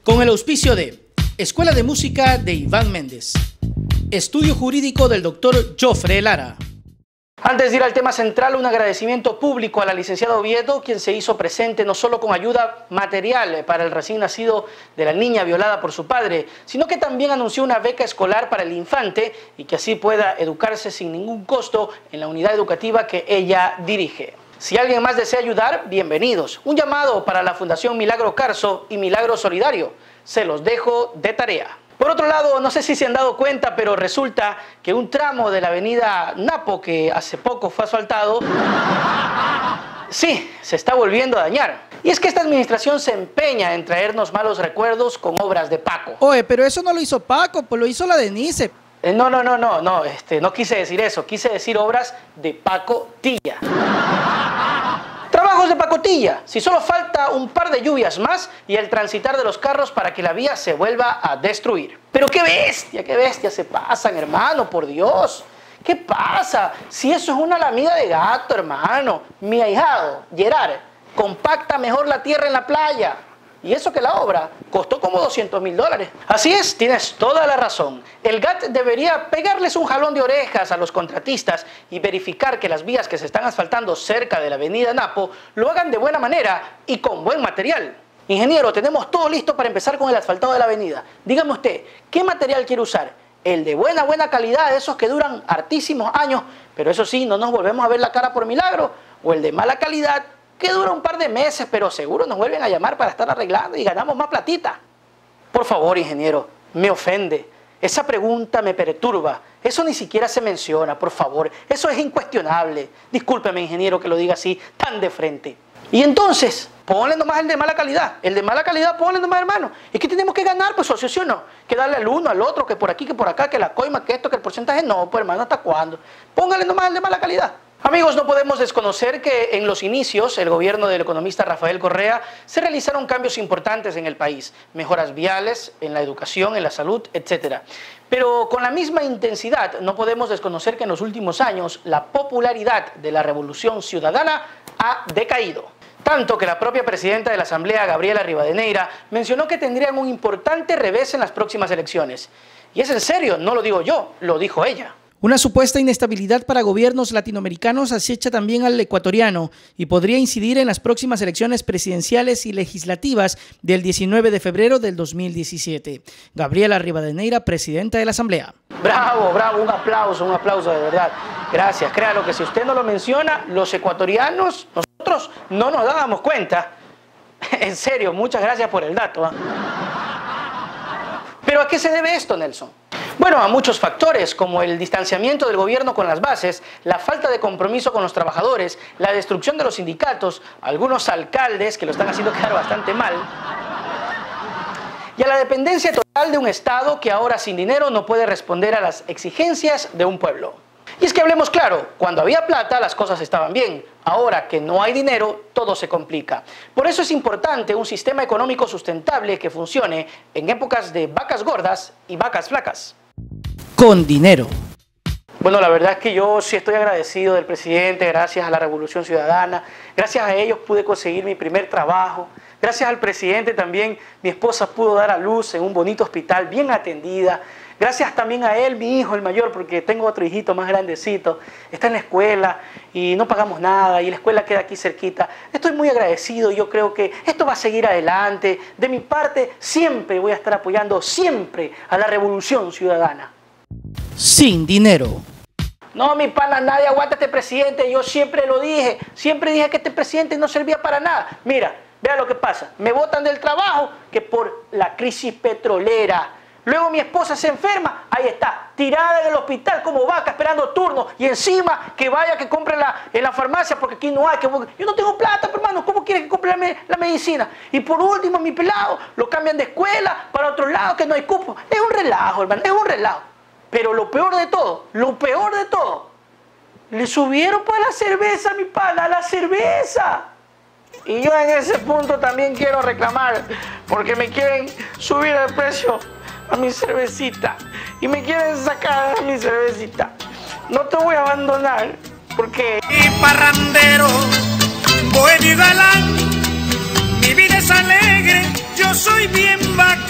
Con el auspicio de Escuela de Música de Iván Méndez, Estudio Jurídico del Dr. Jofre Lara. Antes de ir al tema central, un agradecimiento público a la licenciada Oviedo, quien se hizo presente no solo con ayuda material para el recién nacido de la niña violada por su padre, sino que también anunció una beca escolar para el infante y que así pueda educarse sin ningún costo en la unidad educativa que ella dirige. Si alguien más desea ayudar, bienvenidos. Un llamado para la Fundación Milagro Carso y Milagro Solidario. Se los dejo de tarea. Por otro lado, no sé si se han dado cuenta, pero resulta que un tramo de la avenida Napo, que hace poco fue asfaltado, sí, se está volviendo a dañar. Y es que esta administración se empeña en traernos malos recuerdos con obras de Paco. Oye, pero eso no lo hizo Paco, pues lo hizo la Denise. No quise decir eso, quise decir obras de pacotilla. Trabajos de pacotilla, si solo falta un par de lluvias más y el transitar de los carros para que la vía se vuelva a destruir. Pero qué bestia se pasan, hermano, por Dios. ¿Qué pasa? Si eso es una lamida de gato, hermano. Mi ahijado, Gerard, compacta mejor la tierra en la playa. Y eso que la obra costó como $200.000. Así es, tienes toda la razón. El GAT debería pegarles un jalón de orejas a los contratistas y verificar que las vías que se están asfaltando cerca de la avenida Napo lo hagan de buena manera y con buen material. Ingeniero, tenemos todo listo para empezar con el asfaltado de la avenida. Dígame usted, ¿qué material quiere usar? El de buena calidad, esos que duran hartísimos años, pero eso sí, no nos volvemos a ver la cara por milagro, o el de mala calidad, que dura un par de meses, pero seguro nos vuelven a llamar para estar arreglando y ganamos más platita. Por favor, ingeniero, me ofende. Esa pregunta me perturba. Eso ni siquiera se menciona, por favor. Eso es incuestionable. Discúlpeme, ingeniero, que lo diga así, tan de frente. Y entonces, ponle nomás el de mala calidad. El de mala calidad, ponle nomás, hermano. ¿Y qué tenemos que ganar, pues, socio, sí o no? Que darle al uno, al otro, que por aquí, que por acá, que la coima, que esto, que el porcentaje. No, pues, hermano, ¿hasta cuándo? Póngale nomás el de mala calidad. Amigos, no podemos desconocer que en los inicios, el gobierno del economista Rafael Correa, se realizaron cambios importantes en el país, mejoras viales, en la educación, en la salud, etc. Pero con la misma intensidad, no podemos desconocer que en los últimos años la popularidad de la Revolución Ciudadana ha decaído. Tanto que la propia presidenta de la Asamblea, Gabriela Rivadeneira, mencionó que tendrían un importante revés en las próximas elecciones. Y es en serio, no lo digo yo, lo dijo ella. Una supuesta inestabilidad para gobiernos latinoamericanos acecha también al ecuatoriano y podría incidir en las próximas elecciones presidenciales y legislativas del 19 de febrero del 2017. Gabriela Rivadeneira, presidenta de la Asamblea. Bravo, un aplauso de verdad. Gracias, créalo que si usted no lo menciona, los ecuatorianos, nosotros no nos dábamos cuenta. En serio, muchas gracias por el dato. ¿Pero a qué se debe esto, Nelson? Bueno, a muchos factores, como el distanciamiento del gobierno con las bases, la falta de compromiso con los trabajadores, la destrucción de los sindicatos, algunos alcaldes que lo están haciendo quedar bastante mal, y a la dependencia total de un Estado que ahora sin dinero no puede responder a las exigencias de un pueblo. Y es que hablemos claro, cuando había plata las cosas estaban bien, ahora que no hay dinero todo se complica. Por eso es importante un sistema económico sustentable que funcione en épocas de vacas gordas y vacas flacas. Con dinero. Bueno, la verdad es que yo sí estoy agradecido del presidente, gracias a la Revolución Ciudadana, gracias a ellos pude conseguir mi primer trabajo, gracias al presidente también mi esposa pudo dar a luz en un bonito hospital, bien atendida. Gracias también a él, mi hijo, el mayor, porque tengo otro hijito más grandecito, está en la escuela y no pagamos nada y la escuela queda aquí cerquita. Estoy muy agradecido, yo creo que esto va a seguir adelante. De mi parte, siempre voy a estar apoyando siempre a la Revolución Ciudadana. Sin dinero. No, mi pana, nadie aguanta a este presidente, yo siempre lo dije, siempre dije que este presidente no servía para nada. Mira, vea lo que pasa, me botan del trabajo que por la crisis petrolera. Luego mi esposa se enferma, ahí está, tirada en el hospital como vaca esperando turno y encima que vaya que compre en la farmacia porque aquí no hay, yo no tengo plata, hermano, ¿cómo quiere que compre la medicina? Y por último mi pelado lo cambian de escuela para otro lado que no hay cupo. Es un relajo, hermano, es un relajo. Pero lo peor de todo, le subieron para la cerveza, mi pana, la cerveza. Y yo en ese punto también quiero reclamar porque me quieren subir el precio a mi cervecita y me quieren sacar a mi cervecita. No te voy a abandonar porque... Y parrandero, bohemio y galán, mi vida es alegre, yo soy bien bacán.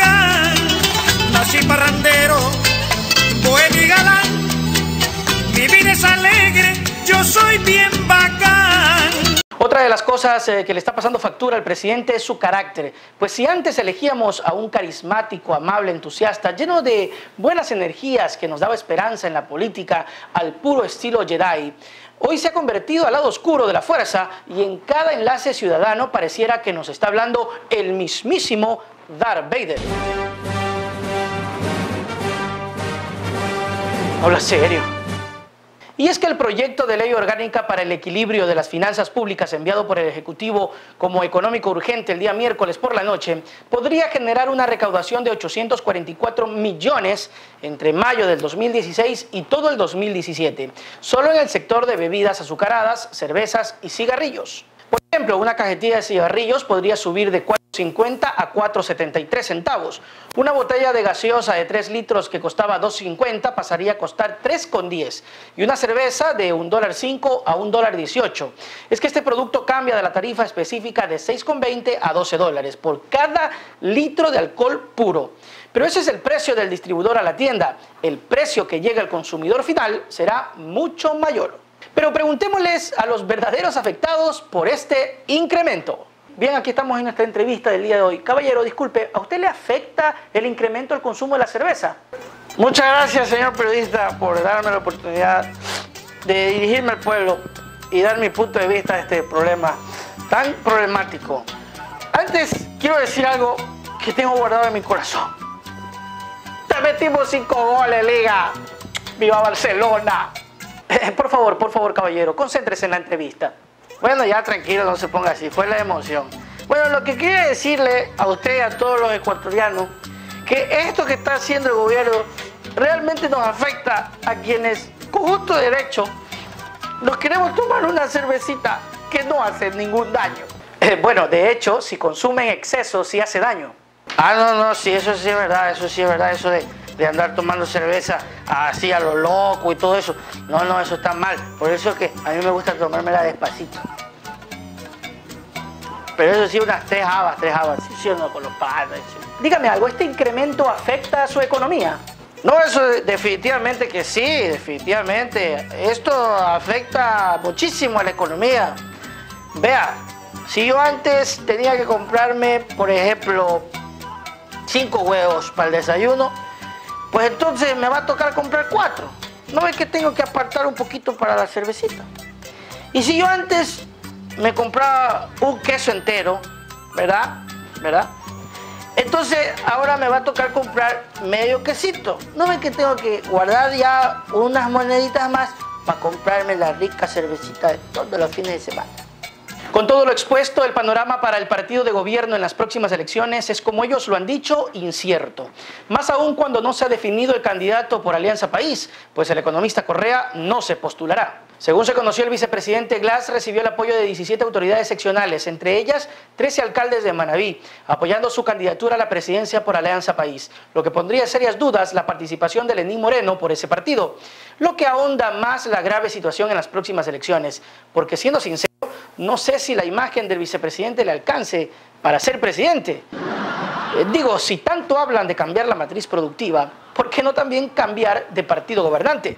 parrandero, bohemio y galán. Mi vida es alegre, yo soy bien bacán. Otra de las cosas que le está pasando factura al presidente es su carácter. Pues si antes elegíamos a un carismático, amable, entusiasta, lleno de buenas energías que nos daba esperanza en la política al puro estilo Jedi, hoy se ha convertido al lado oscuro de la fuerza y en cada enlace ciudadano pareciera que nos está hablando el mismísimo Darth Vader. Habla serio. Y es que el proyecto de ley orgánica para el equilibrio de las finanzas públicas enviado por el Ejecutivo como económico urgente el día miércoles por la noche podría generar una recaudación de 844 millones entre mayo del 2016 y todo el 2017, solo en el sector de bebidas azucaradas, cervezas y cigarrillos. Por ejemplo, una cajetilla de cigarrillos podría subir de 4.50 a 4.73 centavos. Una botella de gaseosa de 3 litros que costaba 2.50 pasaría a costar 3.10. Y una cerveza de $1.05 a $1.18. Es que este producto cambia de la tarifa específica de 6.20 a $12 por cada litro de alcohol puro. Pero ese es el precio del distribuidor a la tienda. El precio que llega al consumidor final será mucho mayor. Pero preguntémosles a los verdaderos afectados por este incremento. Bien, aquí estamos en nuestra entrevista del día de hoy. Caballero, disculpe, ¿a usted le afecta el incremento del consumo de la cerveza? Muchas gracias, señor periodista, por darme la oportunidad de dirigirme al pueblo y dar mi punto de vista a este problema tan problemático. Antes, quiero decir algo que tengo guardado en mi corazón. Te metimos 5 goles, Liga. ¡Viva Barcelona! Por favor, caballero, concéntrese en la entrevista. Bueno, ya tranquilo, no se ponga así, fue la emoción. Bueno, lo que quería decirle a usted y a todos los ecuatorianos, que esto que está haciendo el gobierno realmente nos afecta a quienes, con justo derecho, nos queremos tomar una cervecita que no hace ningún daño. Bueno, de hecho, si consume en exceso, sí hace daño. No, sí, eso sí es verdad, eso de andar tomando cerveza así a lo loco y todo eso. No, eso está mal. Por eso es que a mí me gusta tomármela despacito. Pero eso sí, unas 3 habas, sí o no, con los padres. Sí. Dígame algo, ¿este incremento afecta a su economía? No, eso definitivamente que sí, definitivamente. Esto afecta muchísimo a la economía. Vea, si yo antes tenía que comprarme, por ejemplo, 5 huevos para el desayuno, pues entonces me va a tocar comprar 4. ¿No ve que tengo que apartar un poquito para la cervecita? Y si yo antes me compraba un queso entero, ¿verdad? Entonces ahora me va a tocar comprar medio quesito. ¿No ve que tengo que guardar ya unas moneditas más para comprarme la rica cervecita de todos los fines de semana? Con todo lo expuesto, el panorama para el partido de gobierno en las próximas elecciones es, como ellos lo han dicho, incierto. Más aún cuando no se ha definido el candidato por Alianza País, pues el economista Correa no se postulará. Según se conoció, el vicepresidente Glass recibió el apoyo de 17 autoridades seccionales, entre ellas 13 alcaldes de Manabí, apoyando su candidatura a la presidencia por Alianza País, lo que pondría en serias dudas la participación de Lenín Moreno por ese partido, lo que ahonda más la grave situación en las próximas elecciones, porque siendo sincero, no sé si la imagen del vicepresidente le alcance para ser presidente. Digo, si tanto hablan de cambiar la matriz productiva, ¿por qué no también cambiar de partido gobernante?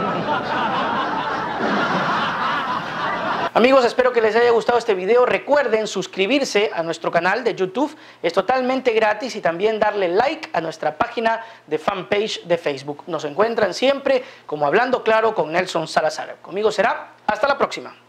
Amigos, espero que les haya gustado este video. Recuerden suscribirse a nuestro canal de YouTube. Es totalmente gratis y también darle like a nuestra página de fanpage de Facebook. Nos encuentran siempre como Hablando Claro con Nelson Salazar. Conmigo será hasta la próxima.